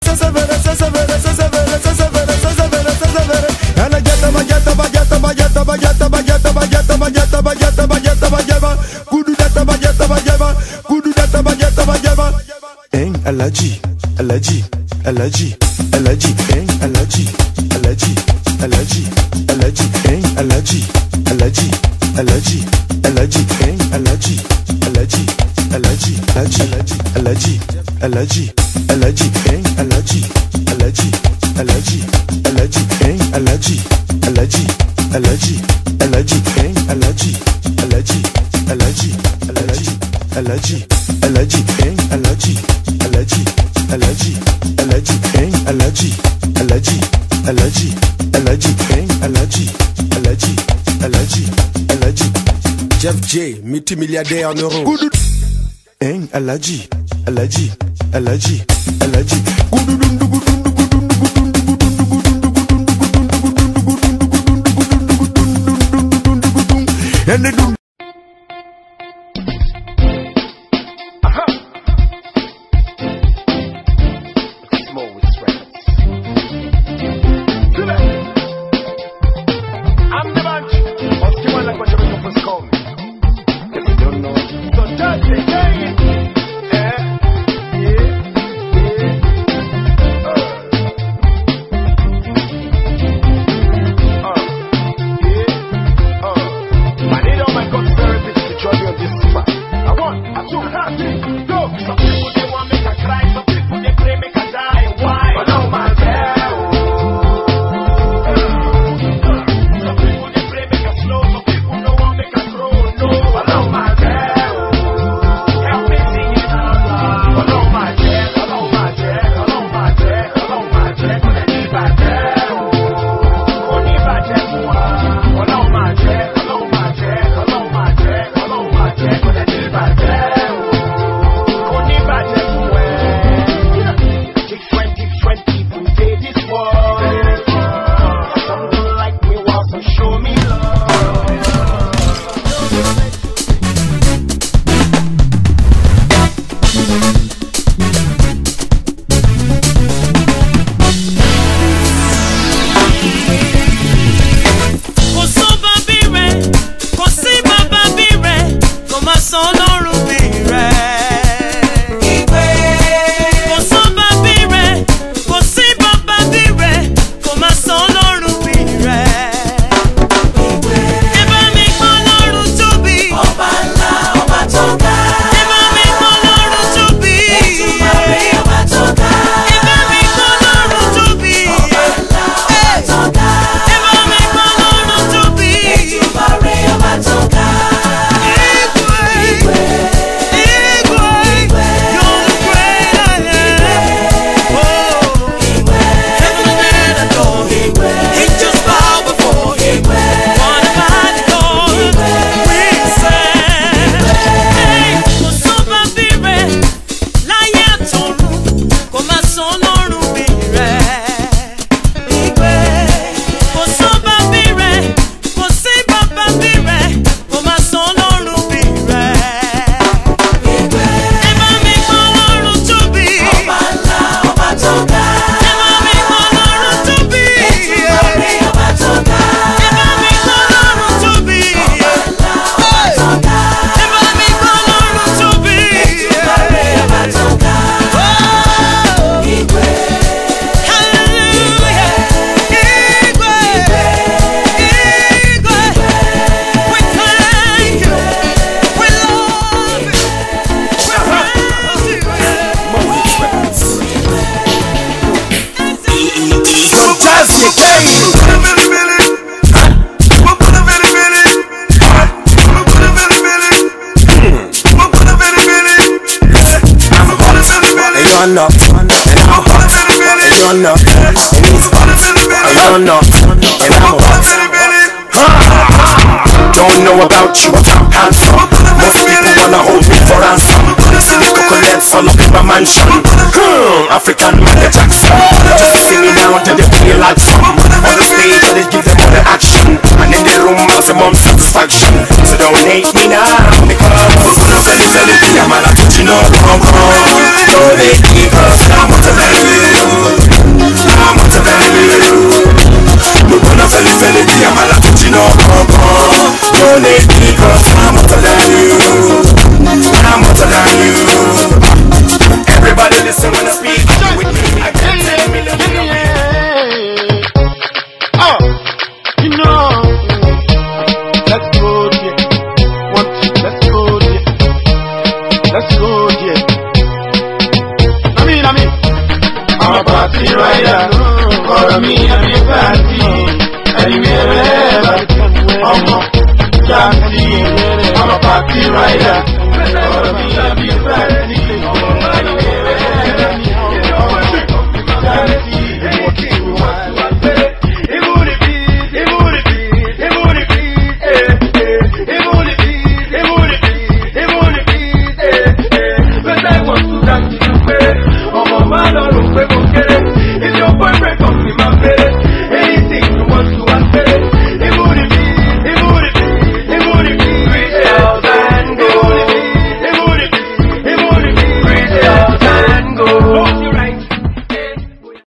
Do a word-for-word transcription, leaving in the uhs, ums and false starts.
Alaji, Alaji, Alaji, Alaji, eh, Alaji, Alaji, Alaji, Alaji, eh, Alaji, Alaji, Alaji, Alaji, eh, Alaji, Alaji, Alaji, Alaji, Alaji, Alaji, Alaji, eh, Alaji, Alaji, Alaji, Alaji, eh, Alaji, Alaji, Alaji, Alaji, eh, Alaji, Alaji, Alaji, Alaji, Alaji, Alaji, eh, Alaji. Alaji, Alaji, Alaji, eh, Alaji, Alaji, Alaji, Alaji, eh, Alaji, Alaji, Alaji, Alaji. Jeff J, multimilliardaire en euros. Eh, Alaji, Alaji, Alaji, Alaji. And they do. You're not, and I'm hot. You're not, and he's hot. You're not, and I'm hot. Don't know about you, handsome. Most people wanna hold me for ransom. See the coconuts all up in my mansion. Hmm, African Michael Jackson. Just see me now until they feel like some. On the stage, I just give them all the action. And in the room, maximum satisfaction. So don't hate me now, because I'm very, very big. I'm a lot, you know, wrong, wrong. Don't hate me, cause I'm what I do. with me. I can't say a million million ways. Oh, you know, let's go there. One, two, let's go there. Let's go there. I mean, I mean, I'm a party rider. For me, I'm a party. Anywhere, wherever, I'm a party. I'm a party rider. For me, I'm a party.